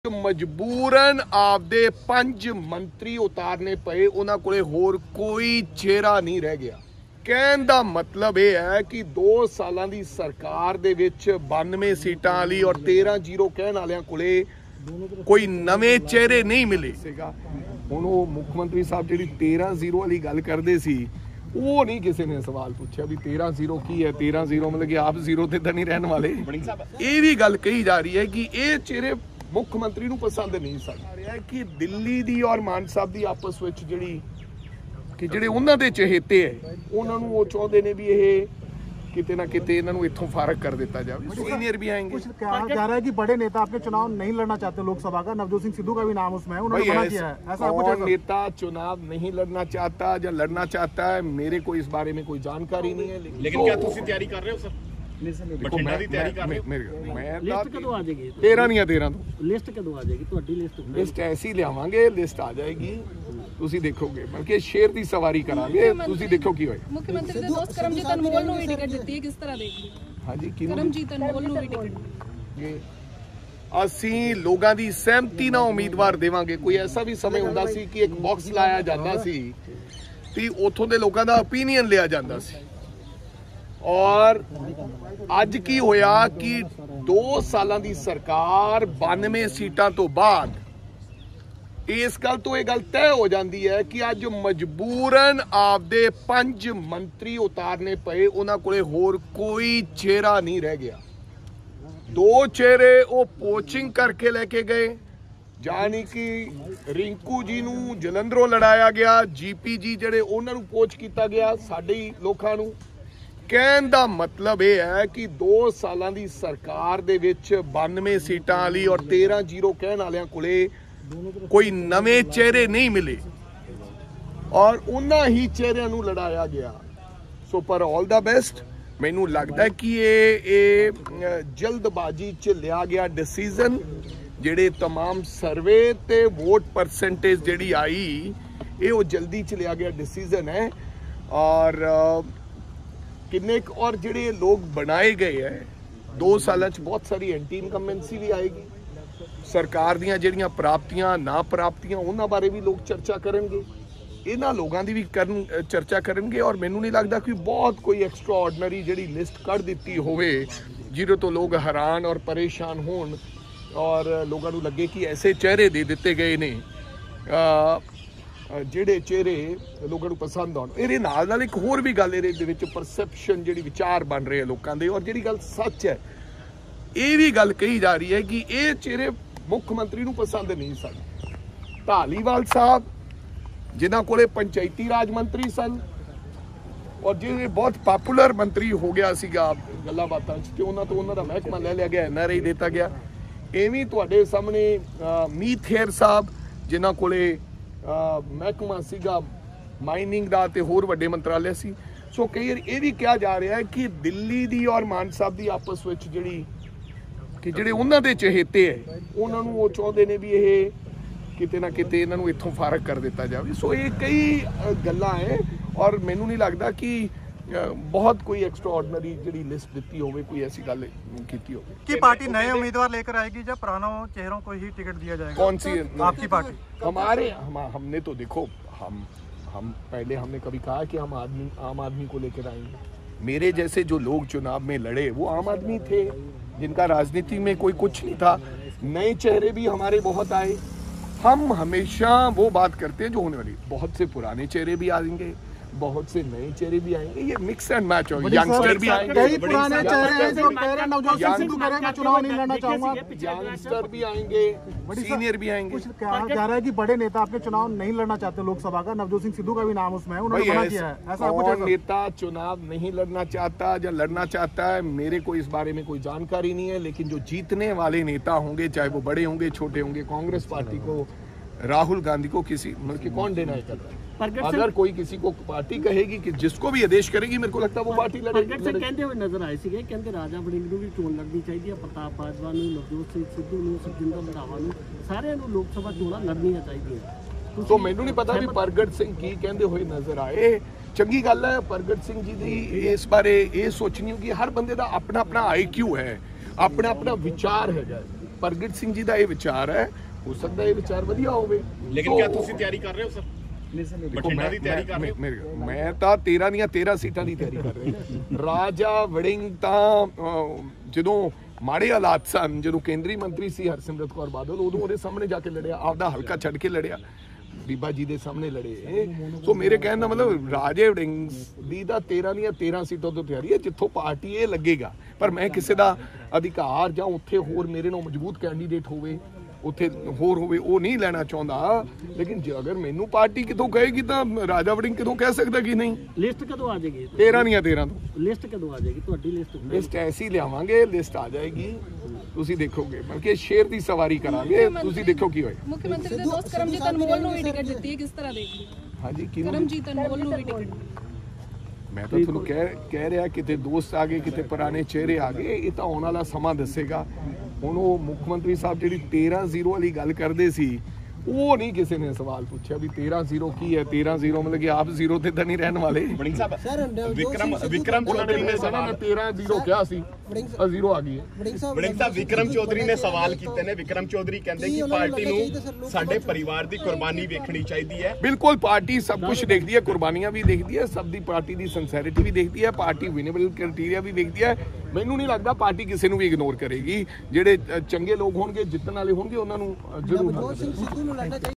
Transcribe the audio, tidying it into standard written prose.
मजबूरन आपदे 5 मंत्री उतारने पे उन्हां कोले होर कोई चेहरा नहीं रह गया। कहण दा मतलब यह है कि 2 सालां दी सरकार दे विच 92 सीटां वाली और 13-0 कहण वालियां कोले कोई नवे चेहरे नहीं मिले। हुण ओह मुख मंत्री साहब जिहड़ी 13-0 वाली गल करदे सी वो नहीं किसी ने सवाल पूछा भी 13-0 की है। 13-0 मतलब कि आप जीरो ते तां नहीं रहने वाले। ये भी गल कही जा रही है कि ये चेहरे मुख मंत्री नूं पसंद नहीं सन कि दिल्ली दी और मान साहब दी आपस विच जिहड़ी कि जिहड़े उन्हां दे चहेते है उन्हां नूं वो चाहुंदे ने भी ये किते ना किते इन्हां नूं इत्थों फारग कर दिता जाए। सीनियर भी आएंगे। कुछ कहा जा रहा है कि बड़े नेता आपके चुनाव नहीं लड़ना चाहते लोकसभा का। नवजोत सिंह सिद्धू का भी नाम उसमें है, उन्होंने मना किया है। ऐसा कौन नेता चुनाव नहीं लड़ना चाहता या लड़ना चाहता है मेरे को इस बारे में कोई जानकारी नहीं है। लेकिन क्या तुसीं तैयारी कर रहे हो सर? बठिंडा ਦੀ ਤਿਆਰੀ ਕਰ ਰਹੇ ਹੋ? मैं लिस्ट कदों आ जाएगी? 13 नहीं 13 ਤੋਂ लिस्ट कदों आ जाएगी? ਤੁਹਾਡੀ लिस्ट ऐसी ਲਿਆਵਾਂਗੇ। लिस्ट आ जाएगी ਤੁਸੀਂ ਦੇਖੋਗੇ ਬਲਕਿ ਸ਼ੇਰ ਦੀ ਸਵਾਰੀ ਕਰਾਂਗੇ। ਤੁਸੀਂ ਦੇਖੋ ਕੀ ਹੋਏਗਾ। ਮੁੱਖ ਮੰਤਰੀ ਦੇ ਦੋਸਤ ਕਰਮਜੀਤ ਅਨਮੋਲ ਨੂੰ ਵੀ ਟਿਕਟ ਦਿੱਤੀ ਹੈ, ਕਿਸ ਤਰ੍ਹਾਂ ਦੇਖਦੇ ਹੋ? ਹਾਂਜੀ ਕਿਹਨੂੰ? ਕਰਮਜੀਤ ਅਨਮੋਲ ਨੂੰ ਵੀ ਟਿਕਟ ਅਸੀਂ ਲੋਕਾਂ ਦੀ ਸਹਿਮਤੀ ਨਾਲ ਉਮੀਦਵਾਰ ਦੇਵਾਂਗੇ। ਕੋਈ ਐਸਾ ਵੀ ਸਮੇਂ ਹੁੰਦਾ ਸੀ ਕਿ ਇੱਕ ਬਾਕਸ ਲਾਇਆ ਜਾਂਦਾ ਸੀ ਤੇ ਉਥੋਂ ਦੇ ਲੋਕਾਂ ਦਾ ਓਪੀਨੀਅਨ ਲਿਆ ਜਾਂਦਾ ਸੀ। और ਅੱਜ ਕੀ ਹੋਇਆ ਕਿ 2 ਸਾਲਾਂ ਦੀ ਸਰਕਾਰ 92 ਸੀਟਾਂ ਤੋਂ ਬਾਅਦ ਇਸ ਗੱਲ ਤੋਂ ਇਹ ਗੱਲ ਤੈਅ ਹੋ ਜਾਂਦੀ ਹੈ ਕਿ ਅੱਜ ਮਜਬੂਰਨ ਆਪਦੇ 5 ਮੰਤਰੀ ਉਤਾਰਨੇ ਪਏ। ਉਹਨਾਂ ਕੋਲੇ ਹੋਰ ਕੋਈ ਚਿਹਰਾ ਨਹੀਂ ਰਹਿ ਗਿਆ। 2 ਚਿਹਰੇ ਉਹ ਪੋਚਿੰਗ ਕਰਕੇ ਲੈ ਕੇ ਗਏ, ਜਾਨੀ ਕਿ ਰਿੰਕੂ ਜੀ ਨੂੰ ਜਲੰਧਰੋਂ ਲੜਾਇਆ ਗਿਆ, ਜੀਪੀ ਜੀ ਜਿਹੜੇ ਉਹਨਾਂ ਨੂੰ ਪੋਚ ਕੀਤਾ ਗਿਆ ਸਾਡੇ ਲੋਕਾਂ ਨੂੰ। ਕਹਿਣ ਦਾ ਮਤਲਬ ਇਹ ਹੈ ਕਿ 2 ਸਾਲਾਂ ਦੀ ਸਰਕਾਰ ਦੇ ਵਿੱਚ 92 ਸੀਟਾਂ ਵਾਲੀ ਔਰ 13-0 ਕਹਿਣ ਵਾਲਿਆਂ ਕੋਲੇ ਕੋਈ ਨਵੇਂ ਚਿਹਰੇ ਨਹੀਂ ਮਿਲੇ ਔਰ ਉਹਨਾਂ ਹੀ ਚਿਹਰਿਆਂ ਨੂੰ ਲੜਾਇਆ ਗਿਆ। ਸੋ ਪਰ ਆਲ ਦਾ ਬੈਸਟ। ਮੈਨੂੰ ਲੱਗਦਾ ਕਿ ਇਹ ਜਲਦਬਾਜ਼ੀ 'ਚ ਲਿਆ ਗਿਆ ਡਿਸੀਜਨ। ਜਿਹੜੇ तमाम ਸਰਵੇ ਤੇ ਵੋਟ ਪਰਸੈਂਟੇਜ ਜਿਹੜੀ ਆਈ ਇਹ ਉਹ ਜਲਦੀ 'ਚ ਲਿਆ ਗਿਆ ਡਿਸੀਜਨ ਹੈ। ਔਰ किन्ने और जिहड़े लोग बनाए गए हैं 2 साल बहुत सारी एंटी इनकम्बेंसी भी आएगी। सरकार दीयां जिहड़ियां प्राप्तियां ना प्राप्तियां उन्हां बारे भी लोग चर्चा करेंगे, इन्हां लोगों की भी चर्चा करेंगे। और मैनूं नहीं लगता कि बहुत कोई एक्स्ट्रा ऑर्डनरी जिहड़ी लिस्ट कढ़ दित्ती होवे जिहदे तो लोग हैरान और परेशान होण और लोगों नूं लगे कि ऐसे चेहरे दे दिते गए ने ਜਿਹੜੇ ਚਿਹਰੇ ਲੋਕਾਂ ਨੂੰ ਪਸੰਦ ਆਉਣ। ਇਹਦੇ ਨਾਲ ਇੱਕ ਹੋਰ ਵੀ ਗੱਲ ਇਹਦੇ ਵਿੱਚ ਪਰਸੈਪਸ਼ਨ ਜਿਹੜੀ ਵਿਚਾਰ ਬਣ ਰਹੇ ਆ ਲੋਕਾਂ ਦੇ ਔਰ ਜਿਹੜੀ ਗੱਲ ਸੱਚ ਹੈ ਇਹ ਵੀ ਗੱਲ ਕਹੀ ਜਾ ਰਹੀ ਹੈ ਕਿ ਇਹ ਚਿਹਰੇ ਮੁੱਖ ਮੰਤਰੀ ਨੂੰ ਪਸੰਦ ਨਹੀਂ ਸਨ। ਧਾਲੀਵਾਲ ਸਾਹਿਬ ਜਿਨ੍ਹਾਂ ਕੋਲੇ ਪੰਚਾਇਤੀ ਰਾਜ ਮੰਤਰੀ ਸਨ ਔਰ ਜਿਹੜੇ ਬਹੁਤ ਪਪੂਲਰ ਮੰਤਰੀ ਹੋ ਗਿਆ ਸੀਗਾ ਗੱਲਾਂ ਬਾਤਾਂ 'ਚ ਤੇ ਉਹਨਾਂ ਤੋਂ ਉਹਨਾਂ ਦਾ ਮਹਿਕਮਾ ਲੈ ਲਿਆ ਗਿਆ, NRI ਦਿੱਤਾ ਗਿਆ। ਐਵੇਂ ਤੁਹਾਡੇ ਸਾਹਮਣੇ ਮੀਤ ਹੇਰ ਸਾਹਿਬ ਜਿਨ੍ਹਾਂ ਕੋਲੇ ਮਹਿਕਮਾ ਸੀਗਾ ਮਾਈਨਿੰਗ ਦਾ ਤੇ ਹੋਰ ਵੱਡੇ ਮੰਤਰਾਲੇ ਸੀ। ਸੋ ਕਈ ਵਾਰ ਇਹ ਵੀ ਕਿਹਾ ਜਾ ਰਿਹਾ ਹੈ ਕਿ ਦਿੱਲੀ ਦੀ ਔਰ ਮਾਨ ਸਾਹਿਬ ਦੀ ਆਪਸ ਵਿੱਚ ਜਿਹੜੀ ਕਿ ਜਿਹੜੇ ਉਹਨਾਂ ਦੇ ਚਹੇਤੇ ਹੈ ਉਹਨਾਂ ਨੂੰ ਉਹ ਚਾਹੁੰਦੇ ਨੇ ਵੀ ਇਹ ਕਿਤੇ ਨਾ ਕਿਤੇ ਇਹਨਾਂ ਨੂੰ ਇੱਥੋਂ ਫਾਰਗ ਕਰ ਦਿੱਤਾ ਜਾਵੇ। ਸੋ ਇਹ ਕਈ ਗੱਲਾਂ ਹੈ ਔਰ ਮੈਨੂੰ ਨਹੀਂ ਲੱਗਦਾ ਕਿ बहुत कोई एक्स्ट्रा ऑर्डिनरी जी लिस्ट दी हो कोई ऐसी गल की हो कि पार्टी नए उम्मीदवार लेकर आएगी या पुरानों चेहरों को ही टिकट दिया जाएगा? कौन सी आपकी पार्टी? हमने तो देखो हम पहले हमने कभी कहा कि हम आम आदमी को लेकर आएंगे। मेरे जैसे जो लोग चुनाव में लड़े वो आम आदमी थे जिनका राजनीति में कोई कुछ नहीं था। नए चेहरे भी हमारे बहुत आए। हम हमेशा वो बात करते हैं जो होने वाली। बहुत से पुराने चेहरे भी आएंगे, बहुत से नए चेहरे भी आएंगे। ये मिक्स एंड मैच होगा। यंगस्टर भी आएंगे, कई पुराने चेहरे हैं जो कह रहे हैं नवजोत सिंह सिद्धू कह रहे हैं मैं चुनाव नहीं लड़ना चाहूंगा। यंगस्टर भी आएंगे, सीनियर भी आएंगे। कुछ कहा जा रहा है कि बड़े नेता आपके चुनाव नहीं लड़ना चाहते लोकसभा का। नवजोत सिंह सिद्धू का भी नाम उसमें है, उन्होंने मना किया है। ऐसा कौन नेता चुनाव नहीं लड़ना चाहता या लड़ना चाहता है मेरे को इस बारे में कोई जानकारी नहीं है। लेकिन जो जीतने वाले नेता होंगे चाहे वो बड़े होंगे छोटे होंगे, कांग्रेस पार्टी को राहुल गांधी को किसी मतलब कि कौन डिनाई कर रहा है? अगर कोई किसी को पार्टी कहेगी कि जिसको भी आदेश करेगी मेरे को लगता है वो पार्टी लड़ेगी। कहते हुए नजर आए ਸੀਗੇ ਕਹਿੰਦੇ ਰਾਜਾ ਵੜਿੰਗ ਨੂੰ ਵੀ ਚੋਣ ਲੜਨੀ ਚਾਹੀਦੀ ਹੈ, ਪ੍ਰਤਾਪ ਬਾਜਵਾ ਨੂੰ, ਨਵਜੋਤ ਸਿੰਘ ਸਿੱਧੂ ਨੂੰ, ਸੁਖਜਿੰਦਰ ਰੰਧਾਵਾ ਨੂੰ, ਸਾਰਿਆਂ ਨੂੰ ਲੋਕ ਸਭਾ ਚੋਣਾਂ ਲੜਨੀਆਂ ਚਾਹੀਦੀਆਂ। तो मैनू नहीं पता भी प्रगट सिंह की कहते हुए नजर आए। चंगी गल है प्रगट सिंह जी की इस बारे ये सोचनी होगी। हर बंदे का अपना अपना IQ है, अपना अपना विचार है। ਪ੍ਰਗਟ ਸਿੰਘ ਜੀ ਦਾ ਇਹ ਵਿਚਾਰ ਹੈ, ਹੋ ਸਕਦਾ ਇਹ ਵਿਚਾਰ ਵਧੀਆ ਹੋਵੇ। ਲੇਕਿਨ ਕਿਆ ਤੁਸੀਂ ਤਿਆਰੀ ਕਰ ਰਹੇ ਹੋ ਸਰ? ਬਠਿੰਡਾ ਦੀ ਤਿਆਰੀ ਕਰ ਰਹੇ ਹੋ? ਮੈਂ ਤਾਂ 13 ਦੀਆਂ 13 ਸੀਟਾਂ ਦੀ ਤਿਆਰੀ ਕਰ ਰਿਹਾ। ਰਾਜਾ ਵੜਿੰਗ ਤਾਂ ਜਦੋਂ ਮਾੜੇ ਹਾਲਾਤ ਸਨ, ਜਦੋਂ ਕੇਂਦਰੀ ਮੰਤਰੀ ਸੀ ਹਰਸਿਮਰਤ ਕੌਰ ਬਾਦਲ, ਉਦੋਂ ਉਹਦੇ ਸਾਹਮਣੇ ਜਾ ਕੇ ਲੜਿਆ, ਆਪਦਾ ਹਲਕਾ ਛੱਡ ਕੇ ਲੜਿਆ, ਬੀਬਾ ਜੀ ਦੇ ਸਾਹਮਣੇ ਲੜੇ। ਸੋ ਮੇਰੇ ਕਹਿਣ ਦਾ ਮਤਲਬ ਰਾਜੇ ਵੜਿੰਗ ਦੀ ਤਾਂ 13 ਦੀਆਂ 13 ਸੀਟਾਂ ਤੋਂ ਤਿਆਰੀ ਹੈ, ਜਿੱਥੋਂ ਪਾਰਟੀ ਇਹ ਲੱਗੇਗਾ। ਪਰ ਮੈਂ ਕਿਸੇ ਦਾ ਅਧਿਕਾਰ ਜਾਂ ਉੱਥੇ ਹੋਰ ਮੇਰੇ ਨਾਲ ਮਜ਼ਬੂਤ ਕੈਂਡੀਡੇਟ ਹੋਵੇ, ਉੱਥੇ ਹੋਰ ਹੋਵੇ, ਉਹ ਨਹੀਂ ਲੈਣਾ ਚਾਹੁੰਦਾ। ਲੇਕਿਨ ਜੇ ਅਗਰ ਮੈਨੂੰ ਪਾਰਟੀ ਕਿਤੋਂ ਕਹੇਗੀ ਤਾਂ ਰਾਜਾ ਵੜਿੰਗ ਕਿਤੋਂ ਕਹਿ ਸਕਦਾ ਕਿ ਨਹੀਂ। ਲਿਸਟ ਕਦੋਂ ਆ ਜਾਏਗੀ? 13 ਦੀਆਂ 13 ਤੋਂ ਲਿਸਟ ਕਦੋਂ ਆ ਜਾਏਗੀ ਤੁਹਾਡੀ? ਲਿਸਟ ਐਸੀ ਲਿਆਵਾਂਗੇ, ਲਿਸਟ ਆ ਜਾਏਗੀ, ਤੁਸੀਂ ਦੇਖੋਗੇ। ਬਲਕਿ ਸ਼ੇਰ ਦੀ ਸਵਾਰੀ ਕਰਾਂਗੇ, ਤੁਸੀਂ ਦੇਖੋ ਕੀ ਹੋਏ। ਮੁੱਖ ਮੰਤਰੀ ਦੇ ਦੋਸਤ ਕਰਮਜੀਤ ਅਨਮੋਲ ਨੂੰ ਵੀ ਟਿਕਟ ਦਿੱਤੀ ਹੈ, ਕਿਸ ਤਰ੍ਹਾਂ ਦੇਖਦੇ ਹੋ? ਹਾਂਜੀ, ਕਿਹਨੂੰ? ਕਰਮਜੀਤ ਅਨਮੋਲ ਨੂੰ ਵੀ ਟਿਕਟ। ਮੈਂ ਤਾਂ ਤੁਹਾਨੂੰ ਕਹਿ ਰਿਹਾ, ਕਿਤੇ ਦੋਸਤ ਆ ਗਏ, ਕਿਤੇ ਪੁਰਾਣੇ ਚਿਹਰੇ ਆ ਗਏ, ਇਹ ਤਾਂ ਆਉਣ ਵਾਲਾ ਸਮਾਂ ਦੱਸੇਗਾ। ਹੁਣ ਉਹ ਮੁੱਖ ਮੰਤਰੀ ਸਾਹਿਬ ਜਿਹੜੀ 13-0 ਵਾਲੀ ਗੱਲ ਕਰਦੇ ਸੀ, ਉਹ ਨਹੀਂ ਕਿਸੇ ਨੇ ਸਵਾਲ ਪੁੱਛਿਆ ਵੀ 13-0 ਕੀ ਹੈ। 13-0 ਮਤਲਬ ਕਿ ਆਪ ਜ਼ੀਰੋ ਤੇ ਤਾਂ ਨਹੀਂ ਰਹਿਣ ਵਾਲੇ। ਵੜਿੰਗ ਸਾਹਿਬ, ਵਿਕਰਮ ਚੌਧਰੀ ਨੇ ਸਵਾਲ, ਮੈਂ 13-0 ਕਿਹਾ ਸੀ, 0 ਆ ਗਈ ਹੈ। ਵੜਿੰਗ ਸਾਹਿਬ, ਵਿਕਰਮ ਚੌਧਰੀ ਨੇ ਸਵਾਲ ਕੀਤੇ ਨੇ। ਵਿਕਰਮ ਚੌਧਰੀ ਕਹਿੰਦੇ ਕਿ ਪਾਰਟੀ ਨੂੰ ਸਾਡੇ ਪਰਿਵਾਰ ਦੀ ਕੁਰਬਾਨੀ ਵੇਖਣੀ ਚਾਹੀਦੀ ਹੈ। ਬਿਲਕੁਲ, ਪਾਰਟੀ ਸਭ ਕੁਝ ਦੇਖਦੀ ਹੈ, ਕੁਰਬਾਨੀਆਂ ਵੀ ਦੇਖਦੀ ਹੈ, ਸਭ ਦੀ ਪਾਰਟੀ ਦੀ ਸਿੰਸੈਰਿਟੀ ਵੀ ਦੇਖਦੀ ਹੈ, ਪਾਰਟੀ ਵਿਨੇਬਲ ਕ੍ਰਾਈਟੇਰੀਆ ਵੀ ਦੇਖਦੀ ਹੈ। ਮੈਨੂੰ ਨਹੀਂ ਲੱਗਦਾ ਪਾਰਟੀ ਕਿਸੇ ਨੂੰ ਵੀ ਇਗਨੋਰ ਕਰੇਗੀ। ਜਿਹੜੇ ਚੰਗੇ ਲੋਕ ਹੋਣਗੇ, ਜਿੱਤਣ ਵਾਲੇ ਹੋਣਗੇ, ਉਹਨਾਂ ਨੂੰ ਜ਼ਰੂਰ